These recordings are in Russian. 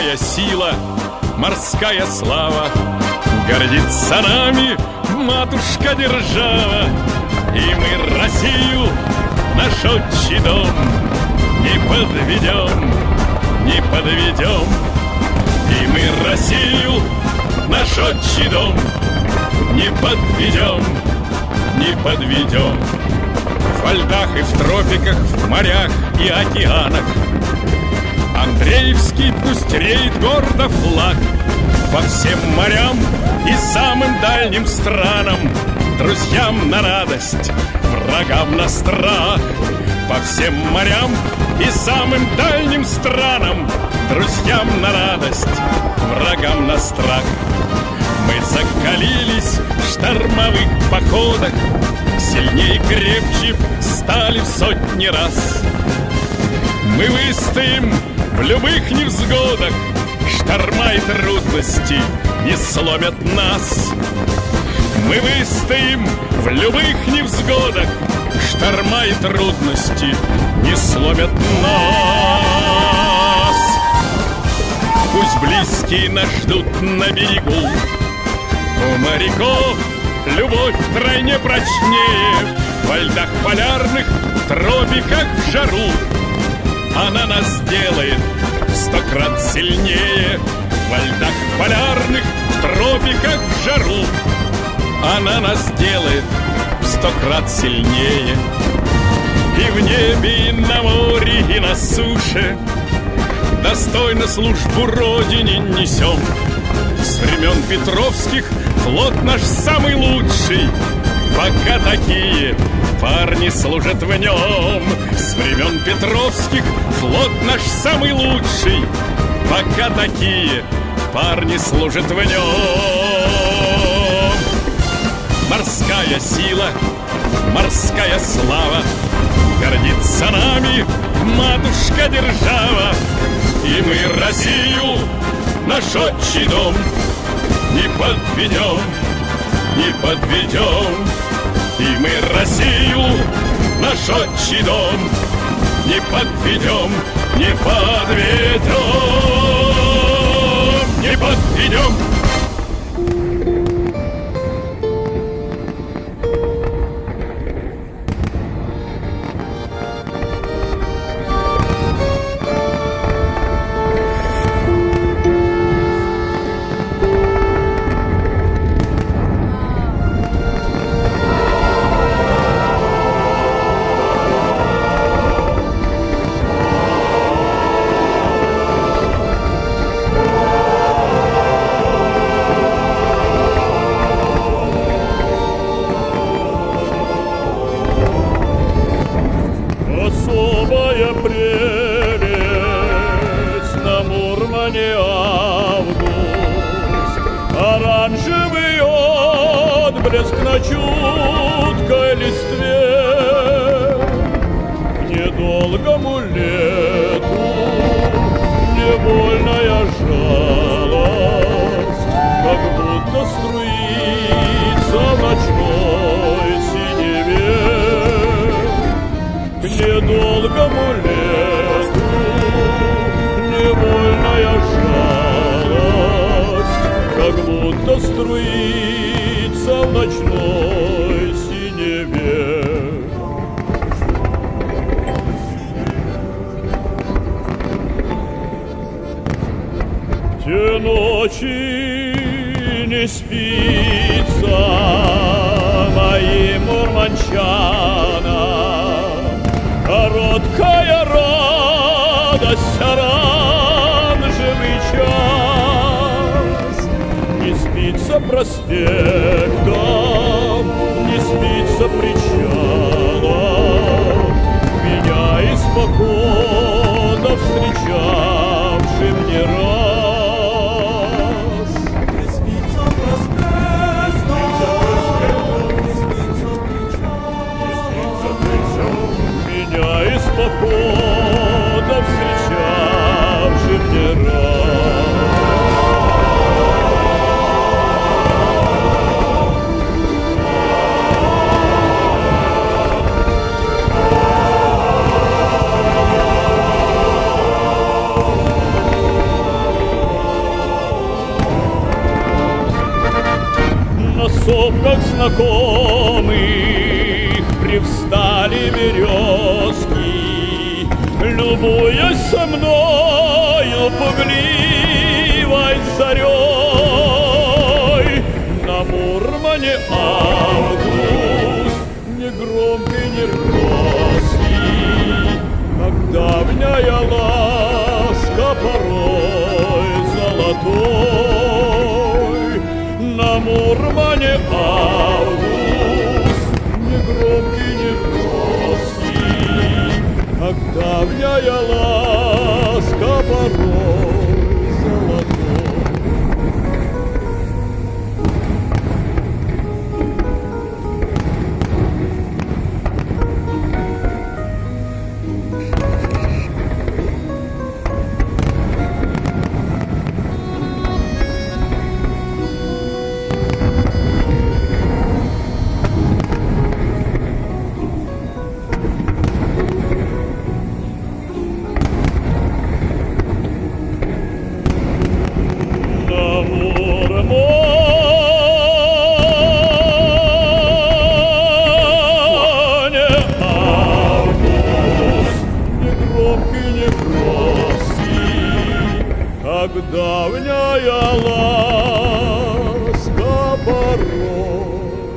Морская сила, морская слава, гордится нами матушка держава. И мы Россию, наш отчий дом, не подведем, не подведем. И мы Россию, наш отчий дом, не подведем, не подведем. Во льдах и в тропиках, в морях и океанах Андреевский пусть реет гордо флаг. По всем морям и самым дальним странам, друзьям на радость, врагам на страх. По всем морям и самым дальним странам, друзьям на радость, врагам на страх. Мы закалились в штормовых походах, сильнее и крепче стали в сотни раз. Мы выстоим в любых невзгодах, шторма и трудности не сломят нас. Мы выстоим в любых невзгодах, шторма и трудности не сломят нас. Пусть близкие нас ждут на берегу, у моряков любовь втройне прочнее. Во льдах полярных, в тропиках в жару она нас делает в 100 крат сильнее. Во льдах полярных, в тропиках в жару она нас делает в 100 крат сильнее. И в небе, и на море, и на суше достойно службу Родине несем. С времен Петровских флот наш самый лучший, пока такие парни служат в нем. С времен Петровских флот наш самый лучший, пока такие парни служат в нем. Морская сила, морская слава, гордится нами матушка держава. И мы Россию, наш отчий дом, не подведем, не подведем. И мы Россию, наш отчий дом, не подведем, не подведем, не подведем. Отблеск на чуткой листве, к недолгому лету невольная жалость, как будто струится в ночной синеве. К недолгому лету невольная жалость, как будто струится в ночной синеве. Те ночи не спится моим мурманчанам, короткая радость, оранжевый час. Не спится проспектом, не спится причалом, меня из похода встречавшим не раз. Не спится проспектом, не спится причалом, меня из похода встречавшим не раз. сопках знакомых привстали березки, любуясь со мною пугливой зарей. На Мурмане август негромкий, нервозный, как давняя ласка порой золотой. На Мурмане август негромкий, нервозный, как давняя ласка порой золотой. Как давняя ласка порой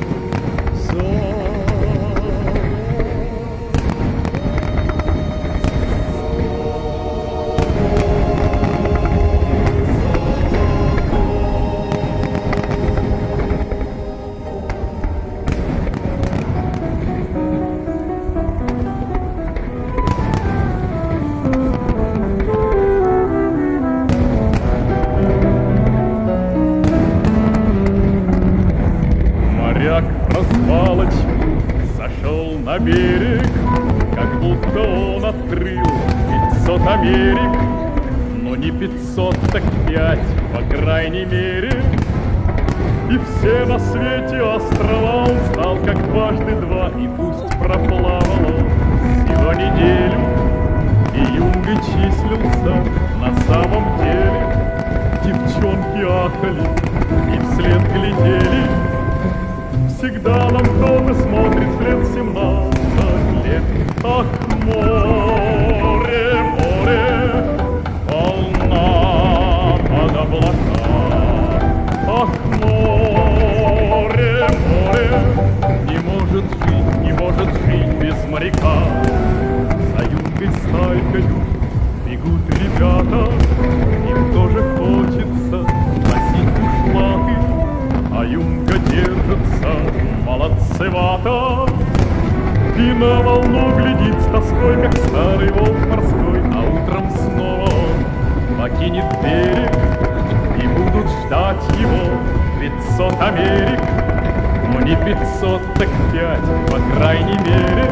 Развалочь сошел на берег, как будто он открыл 500 Америк. Но не 500, так 5, по крайней мере. И все на свете острова он знал, как дважды два. И пусть проплавал он всего неделю, и юнгой числился на самом деле. Девчонки ахали и вслед глядели. Всегда нам кто-то смотрит вслед 17 лет. Ах, море, море, волна под облака. Ах, море, море, не может жить без моряка. За юнгой стайкою бегут ребята, им тоже хочется носить бушлаты, а юнга держится молодцевато и на волну глядит с тоской, как старый волк морской. А утром снова он покинет берег, и будут ждать его 500 Америк. Но не 500, так 5, по крайней мере.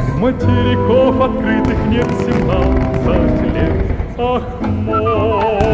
Материков открытых нет 17 лет. Ах, море!